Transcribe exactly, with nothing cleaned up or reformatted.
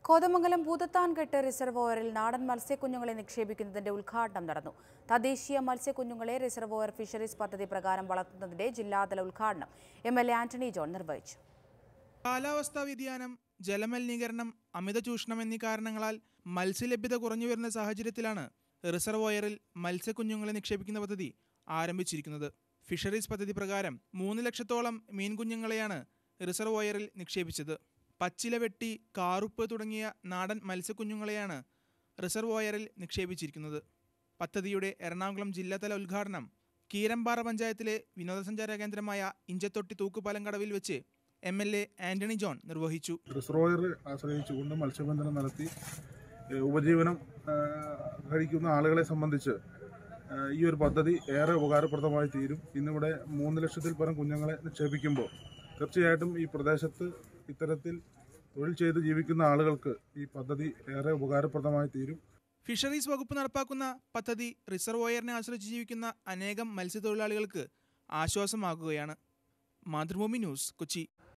കോതമംഗലം ഭൂതത്താൻകെട്ട് റിസർവോയറിൽ നാടൻ മത്സ്യക്കുഞ്ഞുങ്ങളെ നിക്ഷേപിക്കുന്നതിന്റെ ഉദ്ഘാടനം നടന്നു. തദ്ദേശീയ മത്സ്യക്കുഞ്ഞുങ്ങളെ റിസർവോയർ ഫിഷറീസ് പദ്ധതി പ്രകാരം വളർത്തുന്നതിന്റെ ജില്ലാതല ഉദ്ഘാടനം M L A Antony John നിർവഹിച്ചു. കാലാവസ്ഥാ വ്യതിയാനം, ജലമലിനീകരണം, അമിത ചൂഷണം എന്നീ കാരണങ്ങളാൽ മത്സ്യലഭ്യത കുറഞ്ഞുവരുന്ന സാഹചര്യത്തിലാണ് റിസർവോയറിൽ മത്സ്യക്കുഞ്ഞുങ്ങളെ നിക്ഷേപിക്കുന്ന പദ്ധതി ആരംഭിച്ചിരിക്കുന്നത്. ഫിഷറീസ് പദ്ധതി പ്രകാരം മൂന്ന് ലക്ഷത്തോളം മീൻകുഞ്ഞുങ്ങളെയാണ് റിസർവോയറിൽ നിക്ഷേപിച്ചത്. പച്ചില വെട്ടി, കാറുപ്പ് തുടങ്ങിയ നാടൻ മത്സ്യക്കുഞ്ഞുങ്ങളെയാണ് റിസർവോയറിൽ നിക്ഷേപിച്ചിരിക്കുന്നത്. പദ്ധതിയുടെ എറണാകുളം ജില്ലാതല ഉദ്ഘാടനം കീരമ്പാറ പഞ്ചായത്തിലെ വിനോദസഞ്ചാര കേന്ദ്രമായ ഇഞ്ചത്തൊട്ടി തൂക്കുപാലം കടവിൽ വെച്ച് M L A Antony John നിർവഹിച്ചു. റിസർവോയർ ആശ്രയിച്ചുകൊണ്ട് മത്സ്യബന്ധനം നടത്തി ഉപജീവനം കഴിക്കുന്ന ആളുകളെ സംബന്ധിച്ച് ഈ ഒരു പദ്ധതി ഏറെ ഉപകാരപ്രദമായി തീരും. ഇന്നിവിടെ മൂന്ന് ലക്ഷത്തിൽ പരം കുഞ്ഞുങ്ങളെ നിക്ഷേപിക്കുമ്പോൾ തീർച്ചയായിട്ടും ഈ പ്രദേശത്ത് ഇത്തരത്തിൽ തൊഴിൽ ചെയ്ത് ജീവിക്കുന്ന ആളുകൾക്ക് ഈ പദ്ധതി ഏറെ ഉപകാരപ്രദമായി തീരും. ഫിഷറീസ് വകുപ്പ് നടപ്പാക്കുന്ന പദ്ധതി റിസർവോയറിനെ ആശ്രയിച്ച് ജീവിക്കുന്ന അനേകം മത്സ്യത്തൊഴിലാളികൾക്ക് ആശ്വാസമാകുകയാണ്. മാതൃഭൂമി ന്യൂസ്, കൊച്ചി.